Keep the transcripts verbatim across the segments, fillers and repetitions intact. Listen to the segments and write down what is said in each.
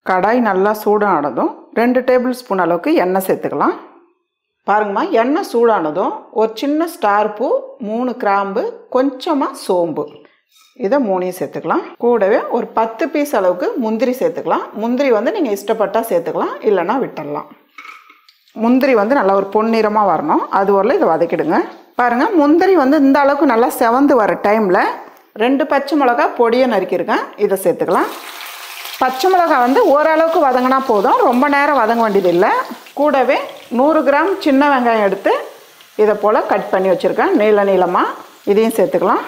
கடாய் நல்லா சூடானதும் ரெண்டு டேபிள் ஸ்பூன் அளவுக்கு எண்ணெய் சேர்த்துக்கலாம். பாருங்கம்மா, எண்ணெய் சூடானதும் ஒரு சின்ன ஸ்டார் பூ, மூணு கிராம்பு, கொஞ்சமாக சோம்பு, இதை மூணையும் சேர்த்துக்கலாம். கூடவே ஒரு பத்து பீஸ் அளவுக்கு முந்திரி சேர்த்துக்கலாம். முந்திரி வந்து நீங்கள் இஷ்டப்பட்டால் சேர்த்துக்கலாம், இல்லைன்னா விட்டுடலாம். முந்திரி வந்து நல்லா ஒரு பொன்னிறமாக வரணும், அது வரல இதை வதக்கிடுங்க. பாருங்கள், முந்திரி வந்து இந்த அளவுக்கு நல்லா செவந்து வர டைமில் ரெண்டு பச்சை மிளகா பொடியை நறுக்கியிருக்கேன், இதை சேர்த்துக்கலாம். பச்சை மிளகா வந்து ஓரளவுக்கு வதங்கினா போதும், ரொம்ப நேரம் வதங்க வேண்டியது இல்லை. கூடவே நூறு கிராம் சின்ன வெங்காயம் எடுத்து இதை போல் கட் பண்ணி வச்சுருக்கேன் நீள நீளமாக, இதையும் சேர்த்துக்கலாம்.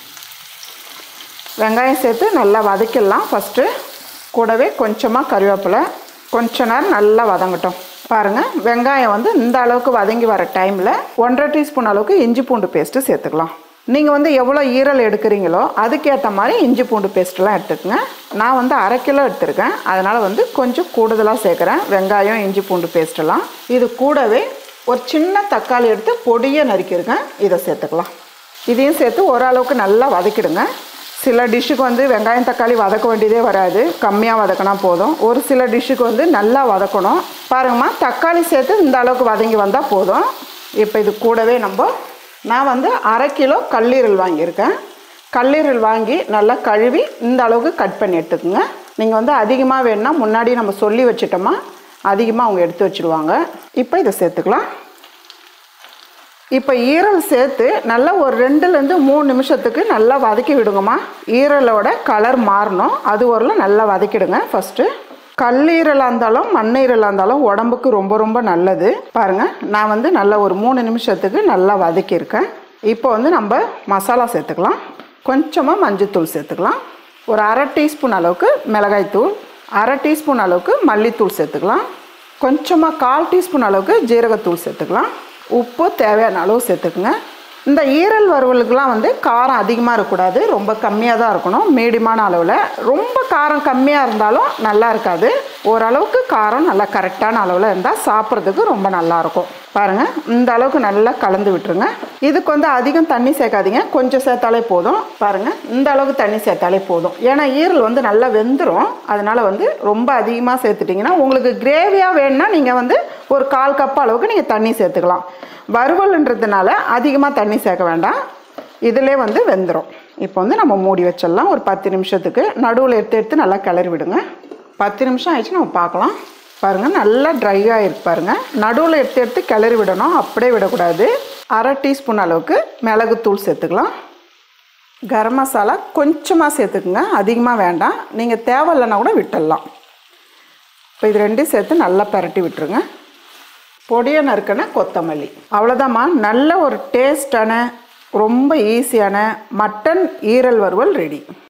வெங்காயம் சேர்த்து நல்லா வதக்கிடலாம் ஃபஸ்ட்டு. கூடவே கொஞ்சமாக கருவேப்பிலை, கொஞ்ச நேரம் நல்லா வதங்கட்டும். பாருங்கள், வெங்காயம் வந்து இந்த அளவுக்கு வதங்கி வர டைமில் ஒன்றரை டீஸ்பூன் அளவுக்கு இஞ்சி பூண்டு பேஸ்ட்டு சேர்த்துக்கலாம். நீங்கள் வந்து எவ்வளோ ஈரல் எடுக்கிறீங்களோ அதுக்கேற்ற மாதிரி இஞ்சி பூண்டு பேஸ்ட்டெலாம் எடுத்துக்கங்க. நான் வந்து அரை கிலோ எடுத்துருக்கேன், அதனால் வந்து கொஞ்சம் கூடுதலாக சேர்க்குறேன் வெங்காயம் இஞ்சி பூண்டு பேஸ்ட்டெல்லாம். இது கூடவே ஒரு சின்ன தக்காளி எடுத்து பொடியை நறுக்கிருக்கேன், இதை சேர்த்துக்கலாம். இதையும் சேர்த்து ஓரளவுக்கு நல்லா வதக்கிடுங்க. சில டிஷ்ஷுக்கு வந்து வெங்காயம் தக்காளி வதக்க வேண்டியதே வராது, கம்மியாக வதக்கினா போதும். ஒரு சில டிஷ்ஷுக்கு வந்து நல்லா வதக்கணும். பாருங்கம்மா, தக்காளி சேர்த்து இந்த அளவுக்கு வதங்கி வந்தால் போதும். இப்போ இது கூடவே நம்ம நான் வந்து அரை கிலோ கல்லீரல் வாங்கியிருக்கேன். கல்லீரல் வாங்கி நல்லா கழுவி இந்த அளவுக்கு கட் பண்ணி எடுத்துக்கோங்க. நீங்கள் வந்து அதிகமாக வேணும்னா முன்னாடி நம்ம சொல்லி வச்சிட்டோமா அதிகமாக அவங்க எடுத்து வச்சுடுவாங்க. இப்போ இதை சேர்த்துக்கலாம். இப்போ ஈரல் சேர்த்து நல்லா ஒரு ரெண்டுலேருந்து மூணு நிமிஷத்துக்கு நல்லா வதக்கி விடுங்கம்மா. ஈரலோட கலர் மாறணும், அது வரலாம் நல்லா வதக்கிடுங்க ஃபஸ்ட்டு. கல்லீரலாக இருந்தாலும் மண்ணீரலாக இருந்தாலும் உடம்புக்கு ரொம்ப ரொம்ப நல்லது. பாருங்கள், நான் வந்து நல்லா ஒரு மூணு நிமிஷத்துக்கு நல்லா வதக்கியிருக்கேன். இப்போ வந்து நம்ம மசாலா சேர்த்துக்கலாம். கொஞ்சமாக மஞ்சள்தூள் சேர்த்துக்கலாம். ஒரு அரை டீஸ்பூன் அளவுக்கு மிளகாய்த்தூள், அரை டீஸ்பூன் அளவுக்கு மல்லித்தூள் சேர்த்துக்கலாம். கொஞ்சமாக கால் டீஸ்பூன் அளவுக்கு ஜீரகத்தூள் சேர்த்துக்கலாம். உப்பு தேவையான அளவு சேர்த்துக்குங்க. இந்த ஈரல் வறுவலுக்கெலாம் வந்து காரம் அதிகமாக இருக்கக்கூடாது, ரொம்ப கம்மியாக தான் இருக்கணும், மீடியமான அளவில். ரொம்ப காரம் கம்மியாக இருந்தாலும் நல்லா இருக்காது, ஓரளவுக்கு காரம் நல்லா கரெக்டான அளவில் இருந்தால் சாப்பிட்றதுக்கு ரொம்ப நல்லாயிருக்கும். பாருங்கள், இந்த அளவுக்கு நல்லா கலந்து விட்டுருங்க. இதுக்கு வந்து அதிகம் தண்ணி சேர்க்காதீங்க, கொஞ்சம் சேர்த்தாலே போதும். பாருங்கள், இந்த அளவுக்கு தண்ணி சேர்த்தாலே போதும். ஏன்னா ஈரல் வந்து நல்லா வெந்துடும், அதனால் வந்து ரொம்ப அதிகமாக சேர்த்துட்டிங்கன்னா உங்களுக்கு கிரேவியாக வேணும்னா நீங்கள் வந்து ஒரு கால் கப் அளவுக்கு நீங்கள் தண்ணி சேர்த்துக்கலாம். வறுவல்ன்றதுனால அதிகமாக தண்ணி சேர்க்க வேண்டாம், இதிலே வந்து வெந்துடும். இப்போ வந்து நம்ம மூடி வச்சிடலாம் ஒரு பத்து நிமிஷத்துக்கு. நடுவில் எடுத்து எடுத்து நல்லா கிளறி விடுங்க. பத்து நிமிஷம் ஆயிடுச்சு, நம்ம பார்க்கலாம். பாருங்கள், நல்லா ட்ரையாக இருக்கு பாருங்கள். நடுவில் எடுத்து எடுத்து கிளறி விடணும், அப்படியே விடக்கூடாது. அரை டீஸ்பூன் அளவுக்கு மிளகுத்தூள் சேர்த்துக்கலாம். கரம் மசாலா கொஞ்சமாக சேர்த்துக்குங்க, அதிகமாக வேண்டாம். நீங்கள் தேவையில்லைன்னா கூட விட்டுடலாம். இப்போ இது ரெண்டையும் சேர்த்து நல்லா பரட்டி விட்டுருங்க. பொடியை நறுக்கின கொத்தமல்லி, அவ்வளோதாம்மா. நல்ல ஒரு டேஸ்டான ரொம்ப ஈஸியான மட்டன் ஈரல் வறுவல் ரெடி.